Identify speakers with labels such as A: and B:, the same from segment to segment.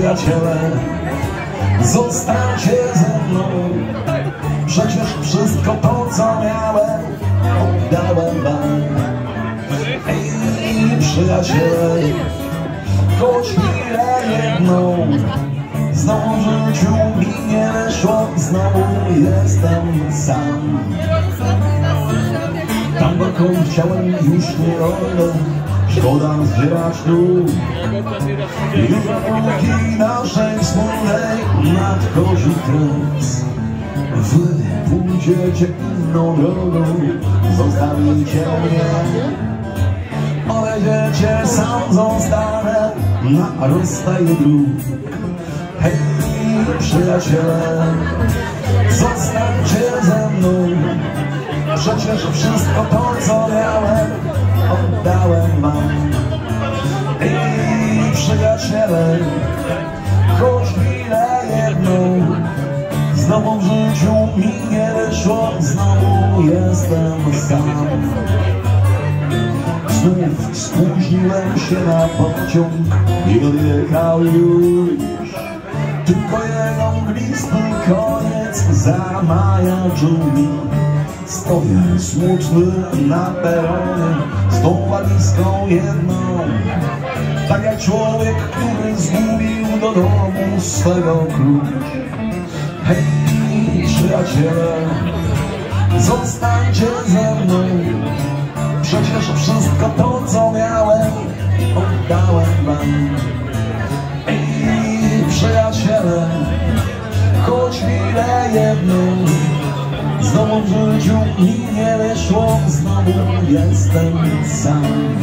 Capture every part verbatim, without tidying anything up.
A: przyjaciele, zostańcie ze mną. Przecież wszystko to, co miałem, oddałem wam. Ej, przyjaciele, choć chwilę jedną, znowu w życiu mi nie wyszło, znowu jestem sam. Tam dokąd chciałem, już nie robię, szkoda zdzierać dół. Już dopóki naszej wspólnej nadchodzi kres, wy pójdziecie inną drogą, zostawicie mnie. Odejdziecie, sam zostanę na rozstaju dróg. Hej, przyjaciele, zostańcie ze mną. Przecież wszystko to, co miałem, oddałem wam. Ej, przyjaciele, choć chwilę jedną, znowu w życiu mi nie wyszło, znowu jestem sam. Znów spóźniłem się na pociąg i odjechał już. Tylko jego mglisty koniec zamajaczył mi. Stoję smutny na peronie z tą walizką jedną, tak jak człowiek, który zgubił do domu swego klucz. Hej, przyjaciele, zostańcie ze mną. Przecież wszystko to, co miałem, oddałem wam. Ej, przyjaciele, choć chwilę jedną, znowu w życiu mi nie wyszło, znowu jestem sam.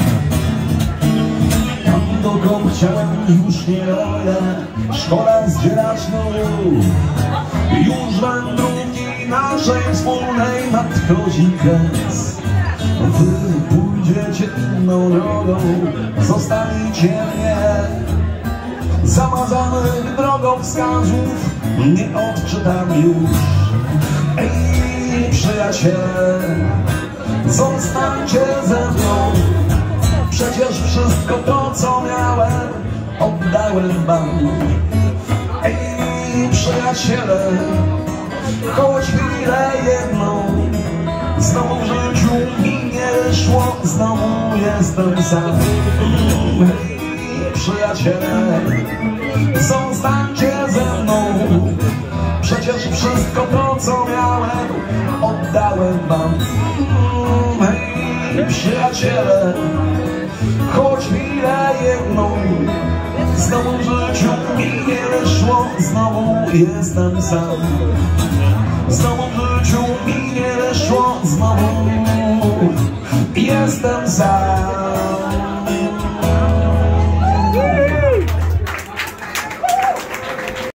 A: Tam dokąd chciałem, już nie robię, szkoda zdzierać nóg. Już wędrówki naszej wspólnej nadchodzi kres. Wy pójdziecie inną drogą, zostawicie mnie. Zamazanych drogowskazów nie odczytam już. Ej, przyjaciele, zostańcie ze mną. Przecież wszystko to, co miałem, oddałem wam. Ej, przyjaciele, choć chwilę jedną, znowu w życiu mi nie wyszło, znowu jestem sam. Ej, przyjaciele, zostańcie ze mną. Przecież wszystko to, co miałem, oddałem wam. Hej, przyjaciele, choć chwilę jedną, znowu w życiu mi nie wyszło, znowu jestem sam. Znowu w życiu mi nie wyszło, znowu jestem sam.